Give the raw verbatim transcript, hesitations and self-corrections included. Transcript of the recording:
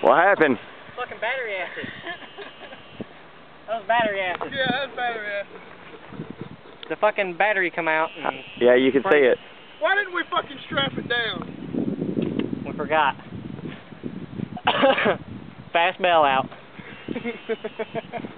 What happened? Fucking battery acid. That was battery acid. Yeah, that's battery acid. The fucking battery come out. And Yeah, you can see it. Why didn't we fucking strap it down? we forgot. Fast bell out.